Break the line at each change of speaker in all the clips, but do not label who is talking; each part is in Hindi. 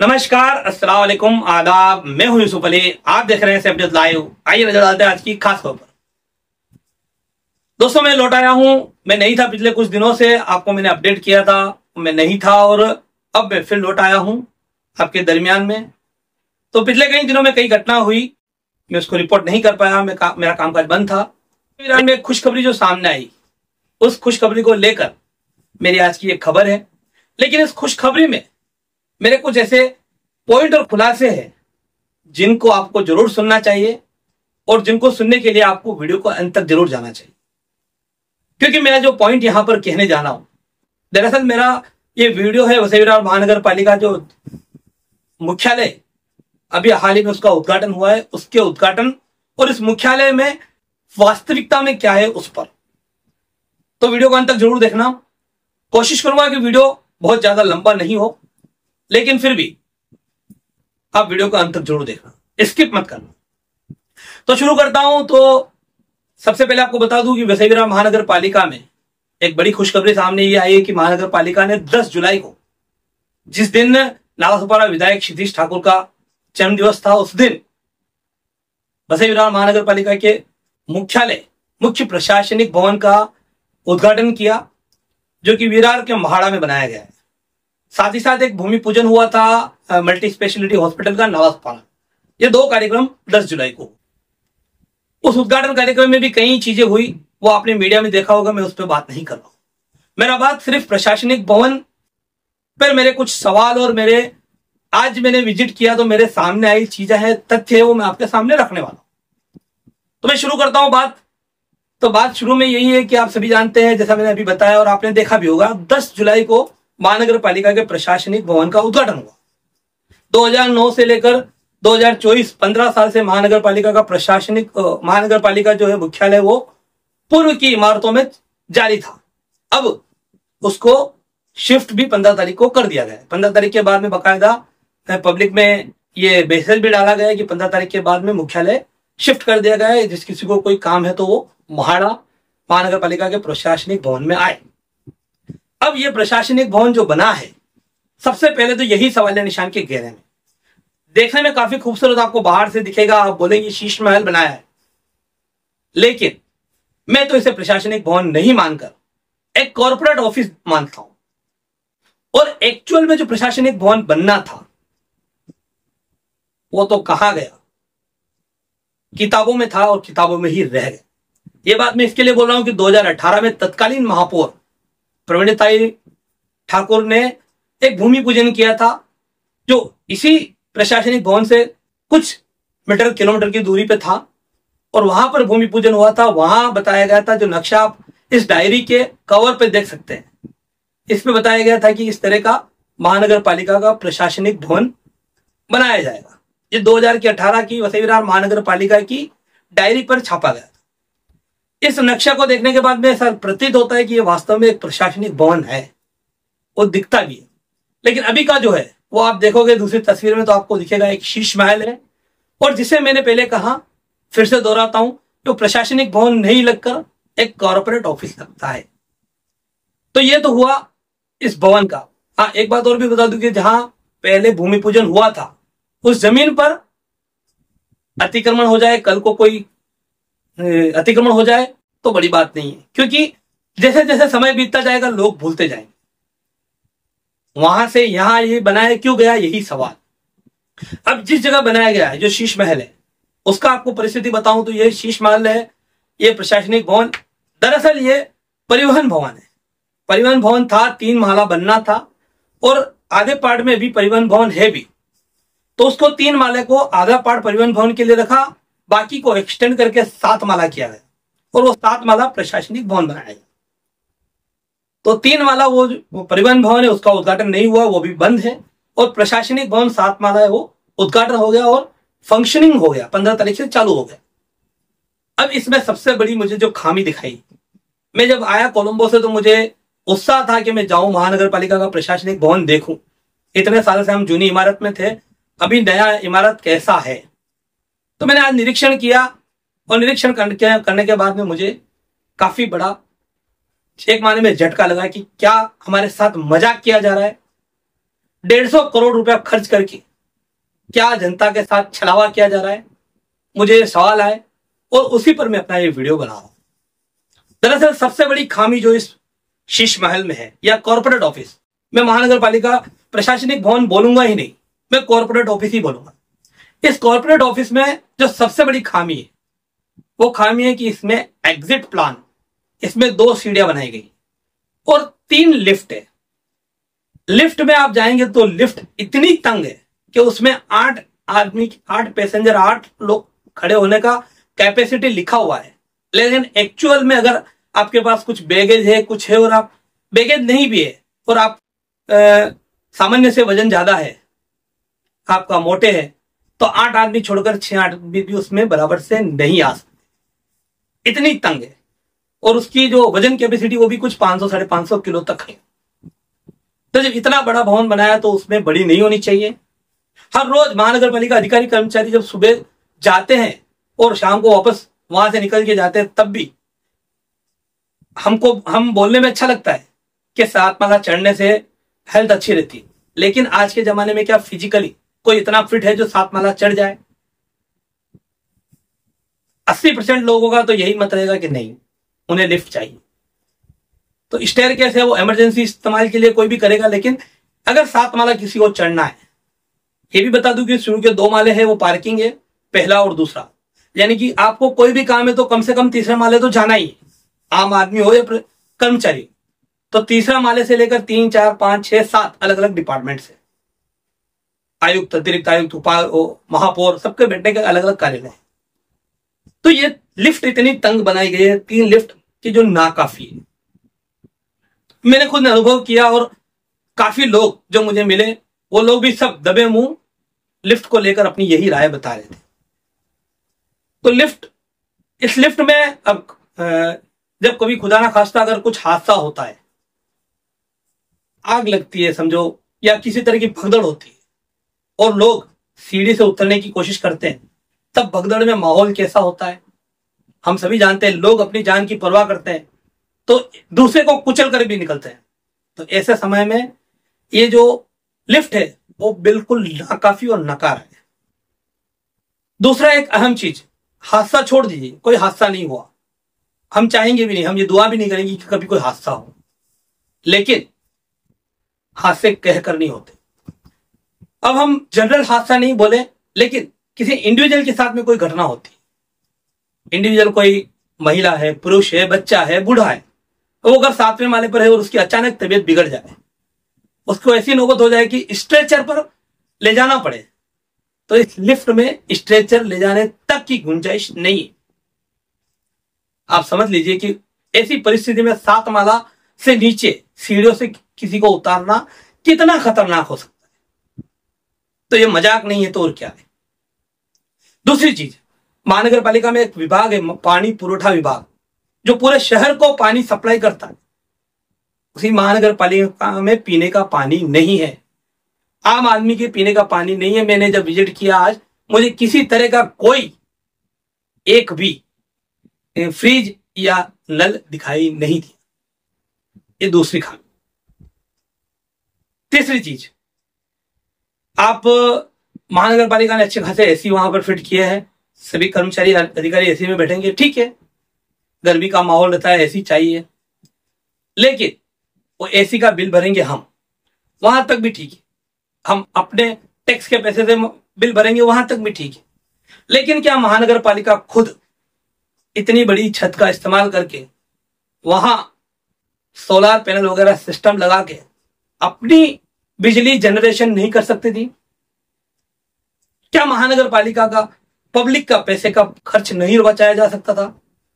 नमस्कार, अस्सलाम वालेकुम, आदाब। मैं हूं यूसुफ अली। आप देख रहे हैं सेफ लाइव। आइए नजर डालते हैं आज की खास खबर पर। दोस्तों, मैं लौट आया हूं। मैं नहीं था पिछले कुछ दिनों से, आपको मैंने अपडेट किया था, मैं नहीं था और अब मैं फिर लौट आया हूं आपके दरमियान में। तो पिछले कई दिनों में कई घटना हुई, मैं उसको रिपोर्ट नहीं कर पाया, मेरा कामकाज बंद था। ईरान में खुशखबरी जो सामने आई, उस खुशखबरी को लेकर मेरी आज की एक खबर है। लेकिन इस खुशखबरी में मेरे कुछ ऐसे पॉइंट और खुलासे हैं जिनको आपको जरूर सुनना चाहिए और जिनको सुनने के लिए आपको वीडियो को अंत तक जरूर जाना चाहिए। क्योंकि मेरा जो पॉइंट यहां पर कहने जाना हूं, दरअसल मेरा ये वीडियो है वसई विरार महानगर पालिका जो मुख्यालय अभी हाल ही में उसका उद्घाटन हुआ है, उसके उद्घाटन और इस मुख्यालय में वास्तविकता में क्या है उस पर। तो वीडियो को अंत तक जरूर देखना। कोशिश करूंगा कि वीडियो बहुत ज्यादा लंबा नहीं हो, लेकिन फिर भी आप वीडियो को अंत तक जरूर देखना, स्किप मत करना। तो शुरू करता हूं। तो सबसे पहले आपको बता दूं कि वसई विरार महानगर पालिका में एक बड़ी खुशखबरी सामने ये आई है कि महानगर पालिका ने 10 जुलाई को, जिस दिन नालासोपारा विधायक क्षितिज ठाकुर का जन्म दिवस था, उस दिन वसई विरार महानगर पालिका के मुख्यालय मुख्य प्रशासनिक भवन का उद्घाटन किया, जो कि विरार के महाड़ा में बनाया गया है। साथ ही साथ एक भूमि पूजन हुआ था मल्टी स्पेशलिटी हॉस्पिटल का नालासोपारा। ये 2 कार्यक्रम 10 जुलाई को। उस उद्घाटन कार्यक्रम में भी कई चीजें हुई, वो आपने मीडिया में देखा होगा, मैं उस पर बात नहीं कर रहा हूं। मेरा बात सिर्फ प्रशासनिक भवन पर मेरे कुछ सवाल और मेरे आज मैंने विजिट किया तो मेरे सामने आई चीजें हैं, तथ्य है, वो मैं आपके सामने रखने वाला हूं। तो मैं शुरू करता हूं बात। तो बात शुरू में यही है कि आप सभी जानते हैं, जैसा मैंने अभी बताया और आपने देखा भी होगा, 10 जुलाई को महानगर पालिका के प्रशासनिक भवन का उद्घाटन हुआ। 2009 से लेकर 2024 15 साल से महानगर पालिका का महानगर पालिका जो है मुख्यालय, वो पूर्व की इमारतों में जारी था। अब उसको शिफ्ट भी 15 तारीख को कर दिया गया है। 15 तारीख के बाद में बाकायदा पब्लिक में ये मैसेज भी डाला गया है कि 15 तारीख के बाद में मुख्यालय शिफ्ट कर दिया गया है। जिस किसी को कोई काम है तो वो महाड़ा महानगर पालिका के प्रशासनिक भवन में आए। अब ये प्रशासनिक भवन जो बना है, सबसे पहले तो यही सवालिया निशान के घेरे में, देखने में काफी खूबसूरत आपको बाहर से दिखेगा, आप बोलेंगे शीश महल बनाया है, लेकिन मैं तो इसे प्रशासनिक भवन नहीं मानकर एक कॉर्पोरेट ऑफिस मानता हूं। और एक्चुअल में जो प्रशासनिक भवन बनना था वो तो कहां गया, किताबों में था और किताबों में ही रह गया। ये बात मैं इसके लिए बोल रहा हूं कि 2018 में तत्कालीन महापौर प्रवीणताई ठाकुर ने एक भूमि पूजन किया था, जो इसी प्रशासनिक भवन से कुछ किलोमीटर की दूरी पे था, और वहां पर भूमि पूजन हुआ था। वहां बताया गया था, जो नक्शा आप इस डायरी के कवर पे देख सकते हैं, इसमें बताया गया था कि इस तरह का महानगर पालिका का प्रशासनिक भवन बनाया जाएगा। ये 2018 की वसई विरार महानगर पालिका की डायरी पर छापा गया था। इस नक्शा को देखने के बाद में ऐसा प्रतीत होता है कि ये वास्तव में एक प्रशासनिक भवन है, वो दिखता भी है। लेकिन अभी का जो है वो आप देखोगे दूसरी तस्वीर में तो आपको दिखेगा एक शीश महल है, और जिसे मैंने पहले कहा, फिर से दोहराता हूं, तो प्रशासनिक भवन नहीं लगकर एक कॉर्पोरेट ऑफिस लगता है। तो ये तो हुआ इस भवन का। हाँ, एक बात और भी बता दूं कि जहां पहले भूमि पूजन हुआ था, उस जमीन पर अतिक्रमण हो जाए, कल को कोई अतिक्रमण हो जाए तो बड़ी बात नहीं है, क्योंकि जैसे जैसे समय बीतता जाएगा लोग भूलते जाएंगे। वहां से यहां ये बनाया क्यों गया, यही सवाल। अब जिस जगह बनाया गया है, जो शीश महल है, उसका आपको परिस्थिति बताऊं तो ये शीश महल है, ये प्रशासनिक भवन, दरअसल ये परिवहन भवन है। परिवहन भवन था, 3 माला बनना था, और आधे पार्ट में भी परिवहन भवन है भी, तो उसको 3 माले को आधा पार्ट परिवहन भवन के लिए रखा, बाकी को एक्सटेंड करके 7 माला किया गया, और वो 7 माला प्रशासनिक भवन बनाया गया। तो 3 माला वो परिवहन भवन है, उसका उद्घाटन नहीं हुआ, वो भी बंद है, और प्रशासनिक भवन 7 माला है, वो उद्घाटन हो गया और फंक्शनिंग हो गया, 15 तारीख से चालू हो गया। अब इसमें सबसे बड़ी मुझे जो खामी दिखाई, मैं जब आया कोलंबो से तो मुझे उत्साह था कि मैं जाऊं महानगर पालिका का प्रशासनिक भवन देखूं। इतने साल से हम जूनी इमारत में थे, अभी नया इमारत कैसा है। तो मैंने आज निरीक्षण किया, और निरीक्षण करने के बाद में मुझे काफी बड़ा एक माने में झटका लगा कि क्या हमारे साथ मजाक किया जा रहा है। 150 करोड़ रुपया खर्च करके क्या जनता के साथ छलावा किया जा रहा है, मुझे ये सवाल आए और उसी पर मैं अपना ये वीडियो बना रहा हूं। दरअसल सबसे बड़ी खामी जो इस शीश महल में है या कॉर्पोरेट ऑफिस, मैं महानगर पालिका प्रशासनिक भवन बोलूंगा ही नहीं, मैं कॉर्पोरेट ऑफिस ही बोलूंगा। इस कॉर्पोरेट ऑफिस में जो सबसे बड़ी खामी है वो खामी है कि इसमें एग्जिट प्लान, इसमें 2 सीढ़ियां बनाई गई और 3 लिफ्ट है। लिफ्ट में आप जाएंगे तो लिफ्ट इतनी तंग है कि उसमें 8 आदमी, 8 पैसेंजर, 8 लोग खड़े होने का कैपेसिटी लिखा हुआ है, लेकिन एक्चुअल में अगर आपके पास कुछ बैगेज है, कुछ है और आप बैगेज नहीं भी है और आप सामान्य से वजन ज्यादा है, आपका मोटे है, तो 8 आदमी छोड़कर 6 आदमी भी उसमें बराबर से नहीं आ सकते, इतनी तंग है। और उसकी जो वजन कैपेसिटी वो भी कुछ 500-550 किलो तक है। तो जब इतना बड़ा भवन बनाया तो उसमें बड़ी नहीं होनी चाहिए। हर रोज महानगर पालिका अधिकारी कर्मचारी जब सुबह जाते हैं और शाम को वापस वहां से निकल के जाते हैं, तब भी हम बोलने में अच्छा लगता है कि 7 माला चढ़ने से हेल्थ अच्छी रहती है, लेकिन आज के जमाने में क्या फिजिकली कोई इतना फिट है जो 7 माला चढ़ जाए? 80% लोगों का तो यही मत रहेगा कि नहीं, उन्हें लिफ्ट चाहिए। तो स्टेयरकेस है वो इमरजेंसी इस्तेमाल के लिए कोई भी करेगा, लेकिन अगर 7 माला किसी को चढ़ना है, ये भी बता दूं कि शुरू के 2 माले हैं वो पार्किंग है, पहला और दूसरा, यानी कि आपको कोई भी काम है तो कम से कम तीसरे माले तो जाना ही है, आम आदमी हो या कर्मचारी। तो तीसरा माले से लेकर 3, 4, 5, 6, 7 अलग अलग डिपार्टमेंट से, आयुक्त, अतिरिक्त आयुक्त, महापौर, सबके बैठने के अलग अलग कार्यालय है। तो ये लिफ्ट इतनी तंग बनाई गई है, 3 लिफ्ट की, जो नाकाफी है। मैंने खुद अनुभव किया और काफी लोग जो मुझे मिले वो लोग भी सब दबे मुंह लिफ्ट को लेकर अपनी यही राय बता रहे थे। तो इस लिफ्ट में अब जब कभी खुदा ना खास्ता अगर कुछ हादसा होता है, आग लगती है समझो, या किसी तरह की भगदड़ होती है और लोग सीढ़ी से उतरने की कोशिश करते हैं, तब भगदड़ में माहौल कैसा होता है हम सभी जानते हैं। लोग अपनी जान की परवाह करते हैं तो दूसरे को कुचल कर भी निकलते हैं। तो ऐसे समय में ये जो लिफ्ट है वो बिल्कुल नाकाफी और नकार है। दूसरा एक अहम चीज, हादसा छोड़ दीजिए, कोई हादसा नहीं हुआ, हम चाहेंगे भी नहीं, हम ये दुआ भी नहीं करेंगे कि कभी कोई हादसा हो, लेकिन हादसे कहकर नहीं होते। अब हम जनरल हादसा नहीं बोले, लेकिन किसी इंडिविजुअल के साथ में कोई घटना होती है, इंडिविजुअल कोई महिला है, पुरुष है, बच्चा है, बूढ़ा है, वो अगर 7वें माले पर है और उसकी अचानक तबीयत बिगड़ जाए, उसको ऐसी नौबत हो जाए कि स्ट्रेचर पर ले जाना पड़े, तो इस लिफ्ट में स्ट्रेचर ले जाने तक की गुंजाइश नहीं है। आप समझ लीजिए कि ऐसी परिस्थिति में 7 माला से नीचे सीढ़ियों से किसी को उतारना कितना खतरनाक हो सकता है। तो ये मजाक नहीं है तो और क्या है। दूसरी चीज, महानगर पालिका में एक विभाग है, पानी पुरवठा विभाग, जो पूरे शहर को पानी सप्लाई करता है। उसी महानगर पालिका में पीने का पानी नहीं है, आम आदमी के पीने का पानी नहीं है। मैंने जब विजिट किया आज, मुझे किसी तरह का कोई एक भी फ्रिज या नल दिखाई नहीं दिया। ये दूसरी खामी। तीसरी चीज, आप महानगर पालिका ने अच्छे खासे एसी वहां पर फिट किए हैं, सभी कर्मचारी अधिकारी एसी में बैठेंगे, ठीक है, गर्मी का माहौल रहता है, एसी चाहिए, लेकिन वो एसी का बिल भरेंगे हम, वहां तक भी ठीक है, हम अपने टैक्स के पैसे से बिल भरेंगे, वहां तक भी ठीक है। लेकिन क्या महानगर पालिका खुद इतनी बड़ी छत का इस्तेमाल करके वहां सोलर पैनल वगैरह सिस्टम लगा के अपनी बिजली जनरेशन नहीं कर सकती थी? क्या महानगर पालिका का पब्लिक का पैसे का खर्च नहीं बचाया जा सकता था?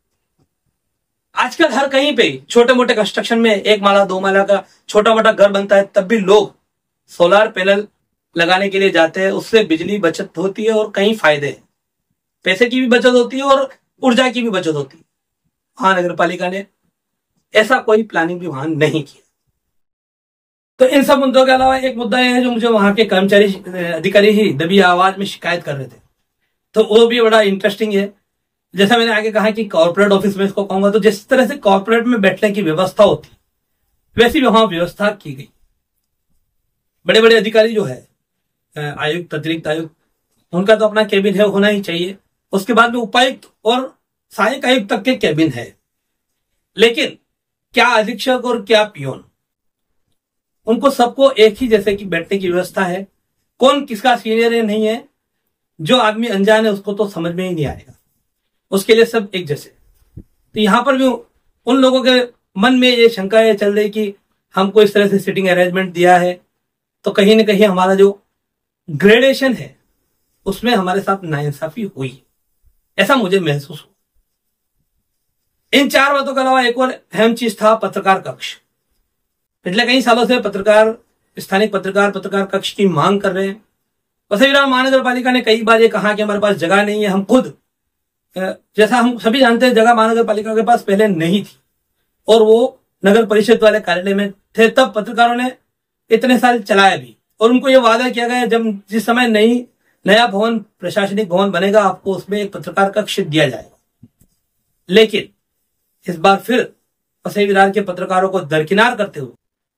आजकल हर कहीं पे छोटे मोटे कंस्ट्रक्शन में 1 माला 2 माला का छोटा मोटा घर बनता है, तब भी लोग सोलर पैनल लगाने के लिए जाते हैं। उससे बिजली बचत होती है और कई फायदे हैं, पैसे की भी बचत होती है और ऊर्जा की भी बचत होती है। महानगर पालिका ने ऐसा कोई प्लानिंग भी वहां नहीं किया। तो इन सब मुद्दों के अलावा एक मुद्दा है जो मुझे वहां के कर्मचारी अधिकारी ही दबी आवाज में शिकायत कर रहे थे, तो वो भी बड़ा इंटरेस्टिंग है। जैसा मैंने आगे कहा कि कॉर्पोरेट ऑफिस में इसको कहूंगा, तो जिस तरह से कॉर्पोरेट में बैठने की व्यवस्था होती वैसी वहां व्यवस्था की गई। बड़े बड़े अधिकारी जो है, आयुक्त, अतिरिक्त आयुक्त, उनका तो अपना कैबिन है, होना ही चाहिए। उसके बाद में उपायुक्त और सहायक आयुक्त तक के कैबिन है। लेकिन क्या अधीक्षक और क्या पियोन, उनको सबको एक ही जैसे की बैठने की व्यवस्था है। कौन किसका सीनियर है नहीं है, जो आदमी अनजान है उसको तो समझ में ही नहीं आएगा, उसके लिए सब एक जैसे। तो यहां पर भी उन लोगों के मन में ये शंका चल रही कि हमको इस तरह से सिटिंग अरेंजमेंट दिया है, तो कहीं ना कहीं हमारा जो ग्रेडेशन है उसमें हमारे साथ नाइंसाफी हुई, ऐसा मुझे महसूस हुआ। इन 4 बातों के अलावा एक और अहम चीज था पत्रकार कक्ष। पिछले कई सालों से स्थानिक पत्रकार कक्ष की मांग कर रहे हैं। वसई विरार महानगर पालिका ने कई बार ये कहा कि हमारे पास जगह नहीं है, हम खुद, जैसा हम सभी जानते हैं, जगह महानगर पालिका के पास पहले नहीं थी और वो नगर परिषद वाले कार्यालय में थे। तब पत्रकारों ने इतने साल चलाया भी और उनको ये वादा किया गया जब जिस समय नया भवन, प्रशासनिक भवन बनेगा, आपको उसमें एक पत्रकार कक्ष दिया जाएगा। लेकिन इस बार फिर वसई विरार के पत्रकारों को दरकिनार करते हुए,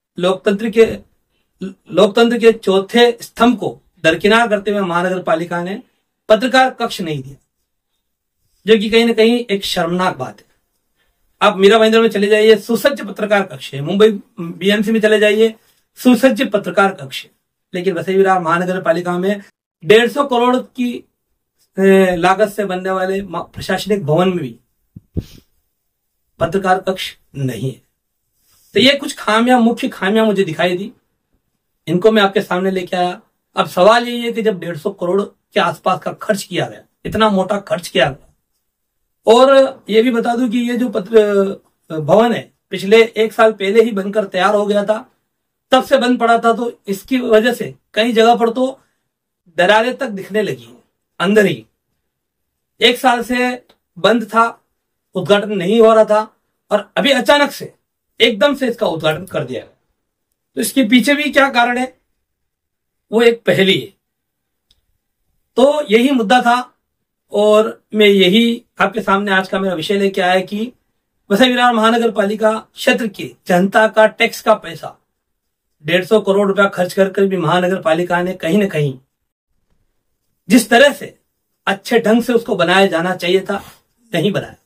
लोकतंत्र के चौथे स्तंभ को दरकिनार करते हुए महानगर पालिका ने पत्रकार कक्ष नहीं दिया, जो कि कहीं ना कहीं एक शर्मनाक बात है। आप मीरा भाईंदर में चले जाइए, सुसज्ज पत्रकार कक्ष है। मुंबई बीएमसी में चले जाइए, सुसज्ज पत्रकार कक्ष है। लेकिन वसई विरार महानगर पालिका में 150 करोड़ की लागत से बनने वाले प्रशासनिक भवन में भी पत्रकार कक्ष नहीं है। तो ये कुछ मुख्य खामियां मुझे दिखाई दी, इनको मैं आपके सामने लेके आया। अब सवाल यही है कि जब 150 करोड़ के आसपास का खर्च किया गया, इतना मोटा खर्च किया गया, और ये भी बता दूं कि ये जो भवन है पिछले 1 साल पहले ही बनकर तैयार हो गया था, तब से बंद पड़ा था। तो इसकी वजह से कई जगह पर तो दरारें तक दिखने लगी अंदर ही। 1 साल से बंद था, उद्घाटन नहीं हो रहा था, और अभी अचानक से एकदम से इसका उद्घाटन कर दिया गया। तो इसके पीछे भी क्या कारण है, वो एक पहेली है। तो यही मुद्दा था और मैं यही आपके सामने आज का मेरा विषय लेके आया कि वसई विरार महानगर पालिका क्षेत्र की जनता का टैक्स का पैसा 150 करोड़ रुपया खर्च कर भी महानगर पालिका ने कहीं ना कहीं जिस तरह से अच्छे ढंग से उसको बनाया जाना चाहिए था, नहीं बनाया।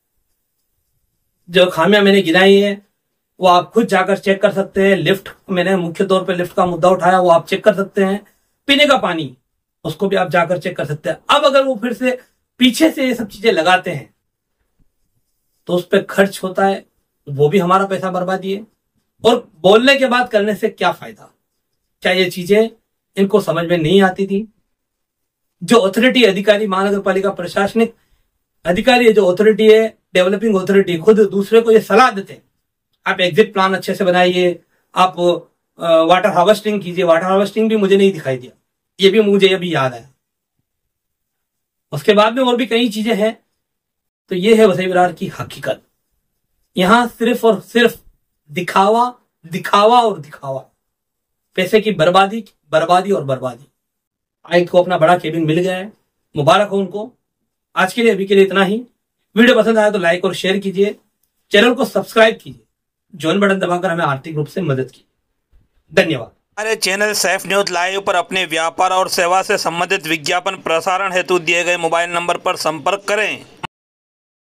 जो खामियां मैंने गिनाई है वो आप खुद जाकर चेक कर सकते हैं। लिफ्ट, मैंने मुख्य तौर पे लिफ्ट का मुद्दा उठाया, वो आप चेक कर सकते हैं। पीने का पानी, उसको भी आप जाकर चेक कर सकते हैं। अब अगर वो फिर से पीछे से ये सब चीजें लगाते हैं तो उस पर खर्च होता है, वो भी हमारा पैसा बर्बादी है। और बोलने के बाद करने से क्या फायदा? क्या ये चीजें इनको समझ में नहीं आती थी? जो अथॉरिटी अधिकारी, महानगर पालिका प्रशासनिक अधिकारी है, जो अथॉरिटी है, डेवलपिंग अथॉरिटी, खुद दूसरे को ये सलाह देते हैं, आप एग्जिट प्लान अच्छे से बनाइए, आप वाटर हार्वेस्टिंग कीजिए। वाटर हार्वेस्टिंग भी मुझे नहीं दिखाई दिया, ये भी मुझे अभी याद आया। उसके बाद में और भी कई चीजें हैं। तो ये है वसई विरार की हकीकत। यहां सिर्फ और सिर्फ दिखावा और दिखावा, पैसे की बर्बादी और बर्बादी। आयुक्त को अपना बड़ा केबिन मिल गया है, मुबारक हो उनको। आज के लिए, अभी के लिए इतना ही। वीडियो पसंद आया तो लाइक और शेयर कीजिए, चैनल को सब्सक्राइब कीजिए, जॉइन बटन दबाकर हमें आर्थिक रूप से मदद कीजिए। धन्यवाद।
हमारे चैनल सैफ न्यूज लाइव पर अपने व्यापार और सेवा से संबंधित विज्ञापन प्रसारण हेतु दिए गए मोबाइल नंबर पर संपर्क करें।